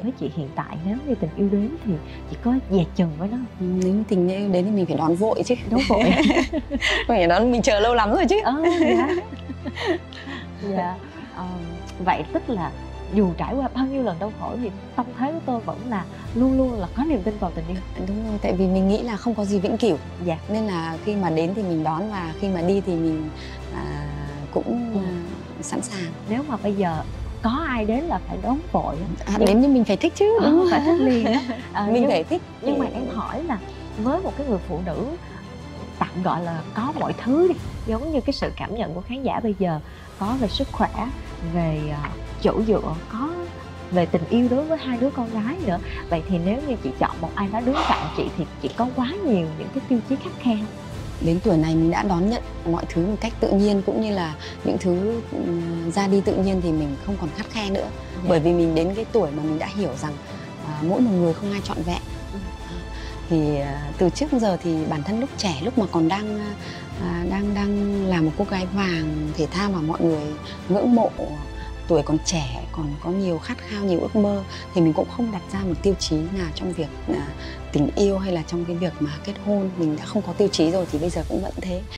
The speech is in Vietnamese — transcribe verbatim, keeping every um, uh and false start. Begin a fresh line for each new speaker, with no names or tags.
với chị hiện tại nếu như tình yêu đến thì chị có dè chừng với nó không?
Nếu tình yêu đến thì mình phải đón vội chứ.
Đón vội.
Phải đón, mình chờ lâu lắm rồi chứ.
Ờ, dạ. Dạ. Ờ, vậy tức là dù trải qua bao nhiêu lần đau khổ thì tâm thế của tôi vẫn là luôn luôn là có niềm tin vào tình yêu.
Đúng rồi, tại vì mình nghĩ là không có gì vĩnh cửu.
Dạ.
Nên là khi mà đến thì mình đón, và khi mà đi thì mình à, cũng ừ. à, sẵn sàng.
Nếu mà bây giờ có ai đến là phải đón vội.
À, nhưng... Đến thì mình phải thích chứ.
Đúng không? Phải thích liền. À,
mình
nhưng,
phải thích.
Nhưng mà em hỏi là với một cái người phụ nữ tạm gọi là có mọi thứ đi, giống như cái sự cảm nhận của khán giả bây giờ, có về sức khỏe, về uh, chỗ dựa, có về tình yêu đối với hai đứa con gái nữa. Vậy thì nếu như chị chọn một ai đó đứng cạnh chị thì chị có quá nhiều những cái tiêu chí khắt khe không?
Đến tuổi này mình đã đón nhận mọi thứ một cách tự nhiên, cũng như là những thứ ra đi tự nhiên thì mình không còn khắt khe nữa. Dạ. Bởi vì mình đến cái tuổi mà mình đã hiểu rằng à, mỗi một người không ai trọn vẹn. Ừ. Thì à, từ trước giờ thì bản thân lúc trẻ, lúc mà còn đang à, đang đang là một cô gái vàng thể thao mà mọi người ngưỡng mộ, tuổi còn trẻ, còn có nhiều khát khao, nhiều ước mơ, thì mình cũng không đặt ra một tiêu chí nào trong việc à, tình yêu hay là trong cái việc mà kết hôn. Mình đã không có tiêu chí rồi thì bây giờ cũng vẫn thế.